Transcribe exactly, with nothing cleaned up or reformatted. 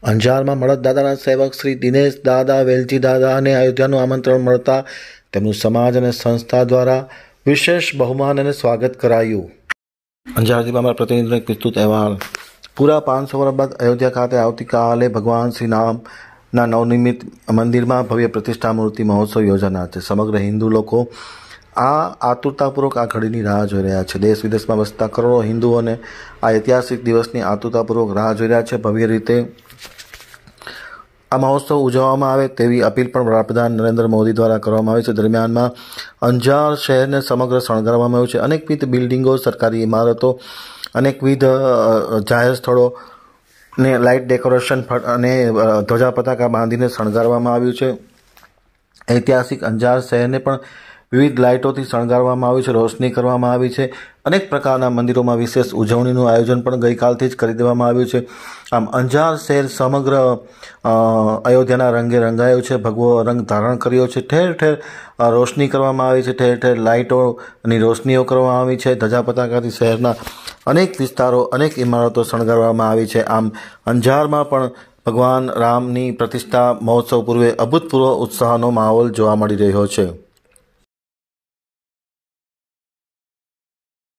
અંજારમાં મળદ દાદાના સેવક શ્રી દિનેશ દાદા વેલજી દાદાને અયોધ્યાનું આમંત્રણ મળતા તેમનું સમાજ અને સંસ્થા દ્વારા વિશેષ બહુમાન અને સ્વાગત કરાયું. અંજાર જિલ્લામાં અમારા પ્રતિનિધિનો એક વિસ્તૃત અહેવાલ. પૂરા પાંચસો વર્ષ બાદ અયોધ્યા ખાતે આવતીકાલે ભગવાન શ્રી રામના નવનિર્મિત મંદિરમાં ભવ્ય પ્રતિષ્ઠા મૂર્તિ મહોત્સવ યોજાનાર છે. સમગ્ર હિન્દુ લોકો આ આતુરતાપૂર્વક આ ઘડીની રાહ જોઈ રહ્યા છે. દેશ વિદેશમાં વસતા કરોડો હિન્દુઓને આ ઐતિહાસિક દિવસની આતુરતાપૂર્વક રાહ જોઈ રહ્યા છે. ભવ્ય રીતે આ મહોત્સવ ઉજવવામાં આવે તેવી અપીલ પણ વડાપ્રધાન નરેન્દ્ર મોદી દ્વારા કરવામાં આવી છે. દરમિયાનમાં અંજાર શહેરને સમગ્ર શણગારવામાં આવ્યું છે. અનેકવિધ બિલ્ડિંગો, સરકારી ઇમારતો, અનેકવિધ જાહેર સ્થળો ને લાઇટ ડેકોરેશન અને ધ્વજા પતાકા બાંધીને શણગારવામાં આવ્યું છે. ઐતિહાસિક અંજાર શહેરને પણ વિવિધ લાઇટોથી શણગારવામાં આવ્યું છે, રોશની કરવામાં આવી છે. અનેક પ્રકારના મંદિરોમાં વિશેષ ઉજવણીનું આયોજન પણ ગઈકાલથી જ કરી દેવામાં આવ્યું છે. આમ અંજાર શહેર સમગ્ર અયોધ્યાના રંગે રંગાયું છે, ભગવો રંગ ધારણ કર્યો છે. ઠેર ઠેર રોશની કરવામાં આવી છે, ઠેર ઠેર લાઇટોની રોશનીઓ કરવામાં આવી છે. ધજા પતાકાથી શહેરના અનેક વિસ્તારો, અનેક ઇમારતો શણગારવામાં આવી છે. આમ અંજારમાં પણ ભગવાન રામની પ્રતિષ્ઠા મહોત્સવ પૂર્વે અભૂતપૂર્વ ઉત્સાહનો માહોલ જોવા મળી રહ્યો છે.